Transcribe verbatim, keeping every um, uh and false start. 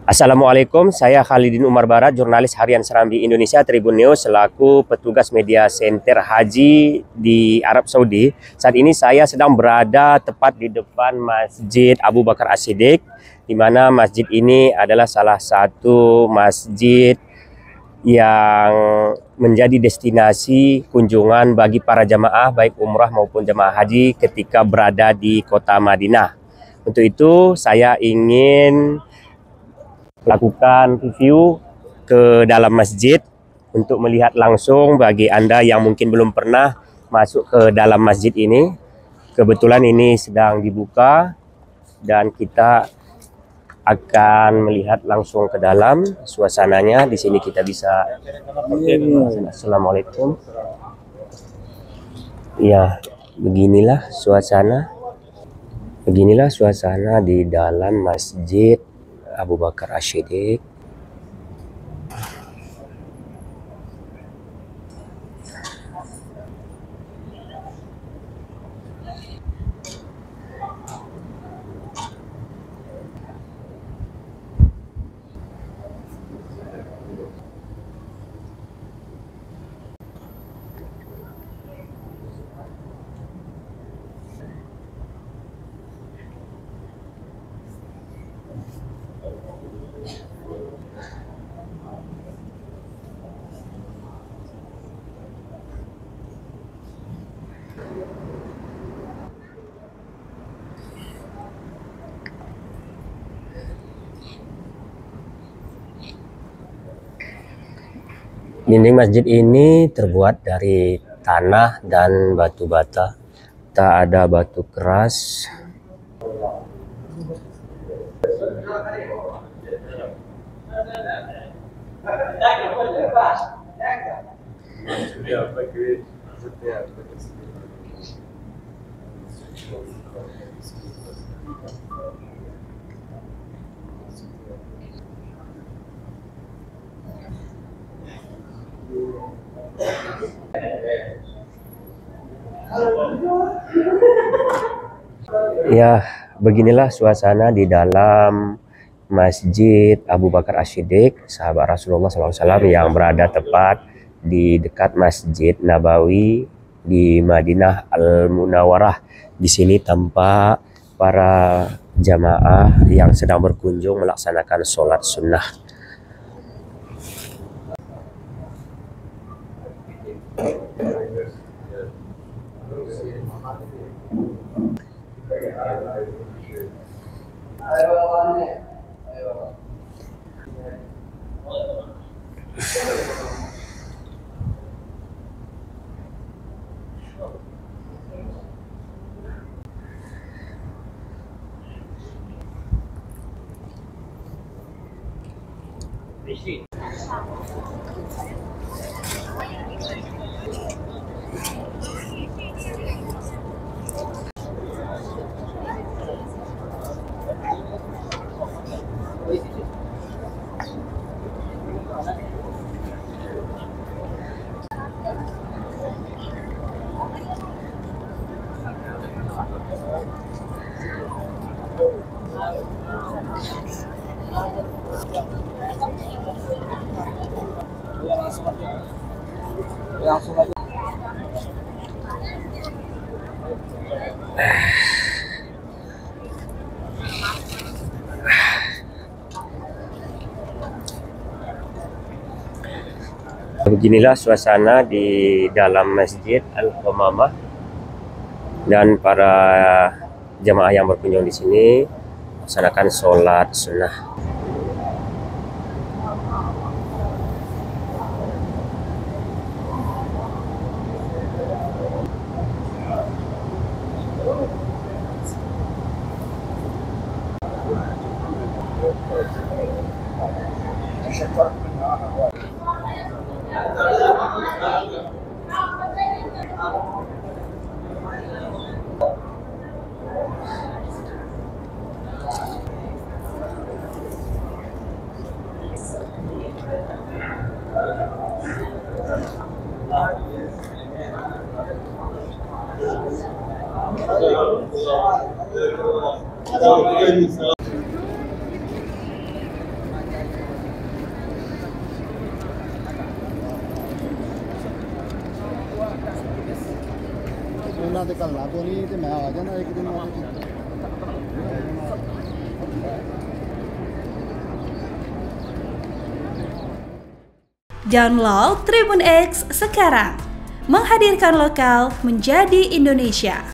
Assalamualaikum, saya Khalidin Umar Barat, jurnalis harian Serambi Indonesia Tribun News selaku petugas media center haji di Arab Saudi. Saat ini saya sedang berada tepat di depan Masjid Abu Bakar As-Siddiq, di mana masjid ini adalah salah satu masjid yang menjadi destinasi kunjungan bagi para jamaah baik umrah maupun jamaah haji ketika berada di kota Madinah. Untuk itu saya ingin lakukan review ke dalam masjid untuk melihat langsung bagi Anda yang mungkin belum pernah masuk ke dalam masjid ini. Kebetulan ini sedang dibuka dan kita akan melihat langsung ke dalam suasananya. Di sini kita bisa. Assalamualaikum. Ya, beginilah suasana. Beginilah suasana di dalam Masjid Abu Bakar As-Siddiq. Dinding masjid ini terbuat dari tanah dan batu bata, tak ada batu keras. Ya, beginilah suasana di dalam Masjid Abu Bakar As-Siddiq, sahabat Rasulullah shallallahu alaihi wasallam yang berada tepat di dekat Masjid Nabawi di Madinah Al-Munawwarah. Di sini tampak para jamaah yang sedang berkunjung melaksanakan sholat sunnah. Langsung aja. Beginilah suasana di dalam Masjid Al-Qamamah dan para jamaah yang berkunjung di sini melaksanakan sholat sunnah. Download Tribun X sekarang, menghadirkan lokal menjadi Indonesia.